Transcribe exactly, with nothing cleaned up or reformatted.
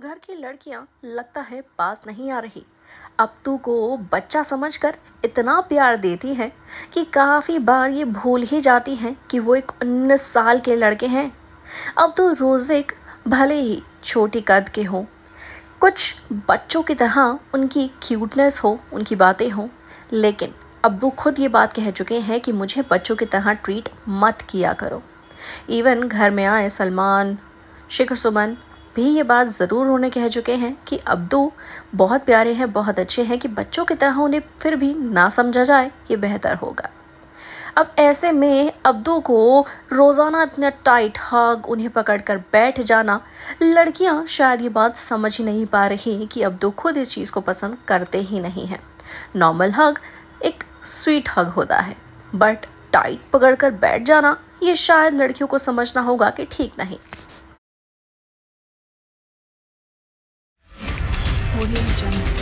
घर की लड़कियां लगता है पास नहीं आ रही। अब्दू को बच्चा समझकर इतना प्यार देती हैं कि काफ़ी बार ये भूल ही जाती हैं कि वो एक उन्नीस साल के लड़के हैं। अब्दू रोज़िक भले ही छोटी कद के हों, कुछ बच्चों की तरह उनकी क्यूटनेस हो, उनकी बातें हों, लेकिन अब्दू खुद ये बात कह चुके हैं कि मुझे बच्चों की तरह ट्रीट मत किया करो। इवन घर में आए सलमान, शिखर सुमन भी ये बात ज़रूर उन्हें कह चुके हैं कि अब्दू बहुत प्यारे हैं, बहुत अच्छे हैं, कि बच्चों की तरह उन्हें फिर भी ना समझा जाए ये बेहतर होगा। अब ऐसे में अब्दू को रोज़ाना इतना टाइट हग, उन्हें पकड़कर बैठ जाना, लड़कियां शायद ये बात समझ ही नहीं पा रही कि अब्दू खुद इस चीज़ को पसंद करते ही नहीं हैं। नॉर्मल हग एक स्वीट हग होता है, बट टाइट पकड़कर बैठ जाना ये शायद लड़कियों को समझना होगा कि ठीक नहीं। Audio Jungle.